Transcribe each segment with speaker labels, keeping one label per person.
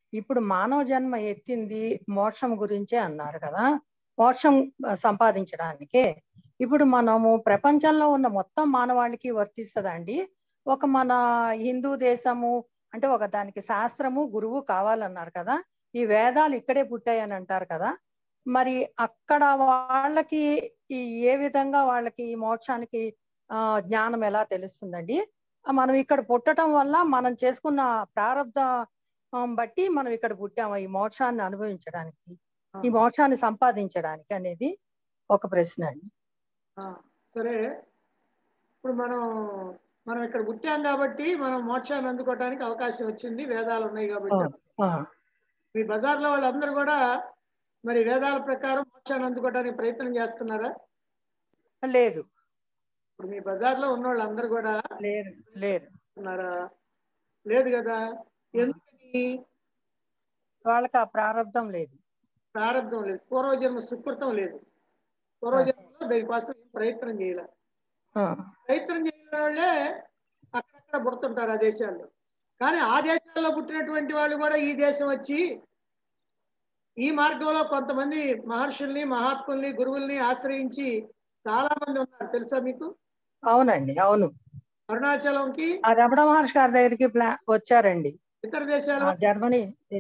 Speaker 1: ఇప్పుడు మానవ జన్మ ఎత్తింది మోక్షం గురించే అన్నారు కదా, మోక్షం సంపాదించడానికే. ఇప్పుడు మనము ప్రపంచంలో ఉన్న మొత్తం మానవాళికి వర్తిస్తుందండి? ఒక మన హిందూ దేశము అంటే ఒక దానికి శాస్త్రము గురువు కావాలన్నారు కదా, ఈ వేదాలు ఇక్కడే పుట్టాయని అంటారు కదా, మరి అక్కడ వాళ్ళకి ఈ ఏ విధంగా వాళ్ళకి ఈ మోక్షానికి జ్ఞానం ఎలా తెలుస్తుందండి? మనం ఇక్కడ పుట్టడం వల్ల మనం చేసుకున్న ప్రారంధ బట్టి మనం ఇక్కడ పుట్టాము ఈ మోక్షాన్ని అనుభవించడానికి, ఈ మోక్షాన్ని సంపాదించడానికి అనేది ఒక ప్రశ్న అండి.
Speaker 2: సరే, ఇప్పుడు మనం ఇక్కడ పుట్టాం కాబట్టి మనం మోక్షాన్ని అందుకోవడానికి అవకాశం వచ్చింది, వేదాలు ఉన్నాయి కాబట్టి. మీ బజార్లో వాళ్ళందరూ కూడా మరి వేదాల ప్రకారం మోక్షాన్ని అందుకోవడానికి ప్రయత్నం చేస్తున్నారా?
Speaker 1: లేదు.
Speaker 2: ఇప్పుడు మీ బజార్లో ఉన్న వాళ్ళందరూ కూడా ఉన్నారా? లేదు కదా. ఎందుకని?
Speaker 1: వాళ్ళకి ఆ ప్రారంధం లేదు.
Speaker 2: ప్రారంధం లేదు, పూర్వజన్మ సుకృతం లేదు. పూర్వజన్మలో దానికోసం ప్రయత్నం చేయాలి. ప్రయత్నం చేయని వాళ్ళే అక్కడక్కడ పుడుతుంటారు ఆ దేశాల్లో. కానీ ఆ దేశాల్లో పుట్టినటువంటి వాళ్ళు కూడా ఈ దేశం వచ్చి ఈ మార్గంలో కొంతమంది మహర్షుల్ని, మహాత్ముల్ని, గురువుల్ని ఆశ్రయించి చాలా మంది ఉన్నారు, తెలుసా మీకు?
Speaker 1: అవునండి, అవును.
Speaker 2: అరుణాచలంకి
Speaker 1: రమణ మహర్షి గారి దగ్గరికి వచ్చారండి
Speaker 2: ఇతర దేశాలు,
Speaker 1: జర్మనీ.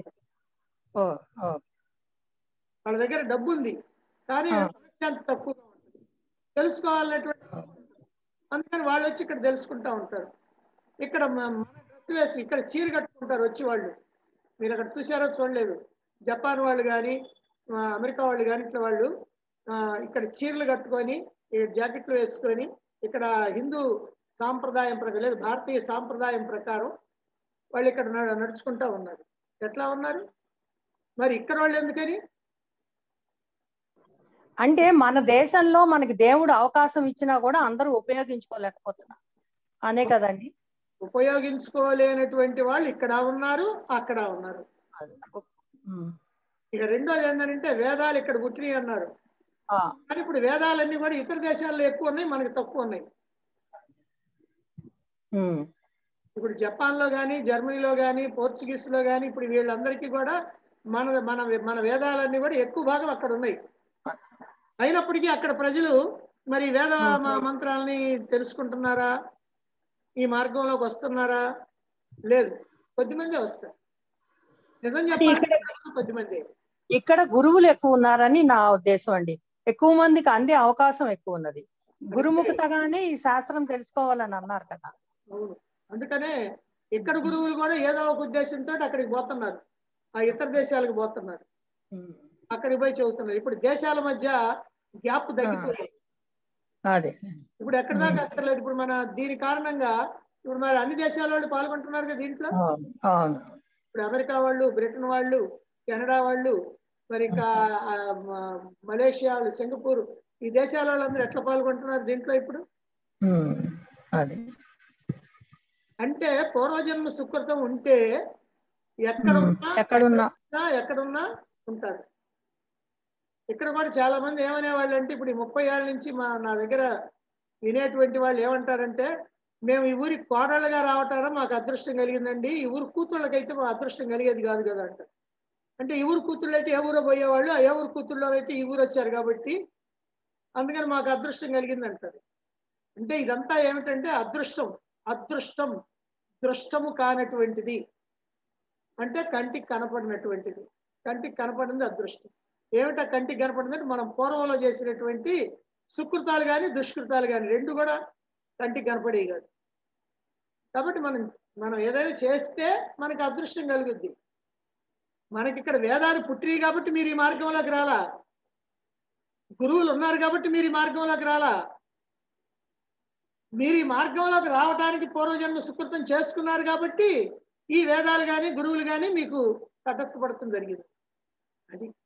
Speaker 2: వాళ్ళ దగ్గర డబ్బు ఉంది కానీ మనశ్శాంతి తక్కువగా ఉంటుంది, తెలుసుకోవాలనేటువంటి. అందుకని వాళ్ళు వచ్చి ఇక్కడ తెలుసుకుంటా ఉంటారు. ఇక్కడ మన డ్రెస్ వేసి ఇక్కడ చీర కట్టుకుంటారు వచ్చి వాళ్ళు. మీరు అక్కడ చూసారో చూడలేదు, జపాన్ వాళ్ళు కానీ అమెరికా వాళ్ళు కానీ ఇట్లా వాళ్ళు ఇక్కడ చీరలు కట్టుకొని జాకెట్లు వేసుకొని ఇక్కడ హిందూ సాంప్రదాయం ప్రకారం, లేదు భారతీయ సాంప్రదాయం ప్రకారం వాళ్ళు ఇక్కడ నడుచుకుంటా ఉన్నారు. ఎట్లా ఉన్నారు మరి ఇక్కడ వాళ్ళు? ఎందుకని
Speaker 1: అంటే మన దేశంలో మనకి దేవుడు అవకాశం ఇచ్చినా కూడా అందరూ ఉపయోగించుకోలేకపోతున్నారు అనే కదండి.
Speaker 2: ఉపయోగించుకోలేనటువంటి వాళ్ళు ఇక్కడ ఉన్నారు, అక్కడ ఉన్నారు. ఇక రెండోది ఏంటంటే వేదాలు ఇక్కడ పుట్టినాయి అన్నారు, కానీ ఇప్పుడు వేదాలన్నీ కూడా ఇతర దేశాల్లో ఎక్కువ ఉన్నాయి, మనకి తక్కువ ఉన్నాయి. ఇప్పుడు జపాన్ లో కానీ, జర్మనీలో కానీ, పోర్చుగీస్ లో కానీ ఇప్పుడు వీళ్ళందరికీ కూడా మన మన మన వేదాలన్నీ కూడా ఎక్కువ భాగం అక్కడ ఉన్నాయి. అయినప్పటికీ అక్కడ ప్రజలు మరి వేద మంత్రాలని తెలుసుకుంటున్నారా? ఈ మార్గంలోకి వస్తున్నారా? లేదు, కొద్దిమందే వస్తారు. నిజం చెప్పాలి, కొద్దిమంది.
Speaker 1: ఇక్కడ గురువులు ఎక్కువ ఉన్నారని నా ఉద్దేశం అండి. ఎక్కువ మందికి అందే అవకాశం ఎక్కువ ఉన్నది. గురుముఖతగానే ఈ శాస్త్రం తెలుసుకోవాలని అన్నారు కదా.
Speaker 2: అవును, అందుకనే ఇక్కడ గురువులు కూడా ఏదో ఒక ఉద్దేశంతో అక్కడికి పోతున్నారు, ఆ ఇతర దేశాలకు పోతున్నారు, అక్కడికి పోయి చదువుతున్నారు. ఇప్పుడు దేశాల మధ్య గ్యాప్ తగ్గిపోయింది. ఇప్పుడు ఎక్కడ దాకా అక్కర్లేదు. ఇప్పుడు మన దీని కారణంగా ఇప్పుడు మరి అన్ని దేశాల వాళ్ళు పాల్గొంటున్నారు కదా దీంట్లో. ఇప్పుడు అమెరికా వాళ్ళు, బ్రిటన్ వాళ్ళు, కెనడా వాళ్ళు, మరి ఇంకా మలేషియా వాళ్ళు, సింగపూర్, ఈ దేశాల వాళ్ళందరూ ఎట్లా పాల్గొంటున్నారు దీంట్లో ఇప్పుడు? అంటే పూర్వజన్మ సుకృతం ఉంటే ఎక్కడున్నా ఉంటారు. ఇక్కడ కూడా చాలా మంది ఏమనేవాళ్ళు అంటే, ఇప్పుడు 30 ఏళ్ళ నుంచి నా దగ్గర వినేటువంటి వాళ్ళు ఏమంటారంటే, మేము ఈ ఊరికి కోడళ్ళగా రావటారా మాకు అదృష్టం కలిగిందండి, ఈ ఊరు కూతుళ్ళకైతే మా అదృష్టం కలిగేది కాదు కదా అంట. అంటే ఈ ఊరు కూతుళ్ళు అయితే ఏ ఊరో పోయేవాళ్ళు, ఏ ఊరు కూతుళ్ళో అయితే ఈ ఊరు వచ్చారు కాబట్టి అందుకని మాకు అదృష్టం కలిగింది అంటారు. అంటే ఇదంతా ఏమిటంటే అదృష్టం దృష్టము కానటువంటిది, అంటే కంటికి కనపడినటువంటిది. కంటికి కనపడింది అదృష్టం. ఏమిటా కంటికి కనపడిందంటే మనం పూర్వంలో చేసినటువంటి సుకృతాలు కానీ దుష్కృతాలు కానీ రెండు కూడా కంటికి కనపడేవి కాదు. కాబట్టి మనం ఏదైనా చేస్తే మనకి అదృష్టం కలుగుద్ది. మనకి ఇక్కడ వేదాలు పుట్టినవి కాబట్టి మీరు ఈ మార్గంలోకి రాలా, గురువులు ఉన్నారు కాబట్టి మీరు ఈ మార్గంలోకి రాలా. మీరు ఈ మార్గంలోకి రావడానికి పూర్వజన్మ సుకృతం చేసుకున్నారు కాబట్టి ఈ వేదాలు కానీ గురువులు కానీ మీకు తటస్థపడటం జరిగింది. అది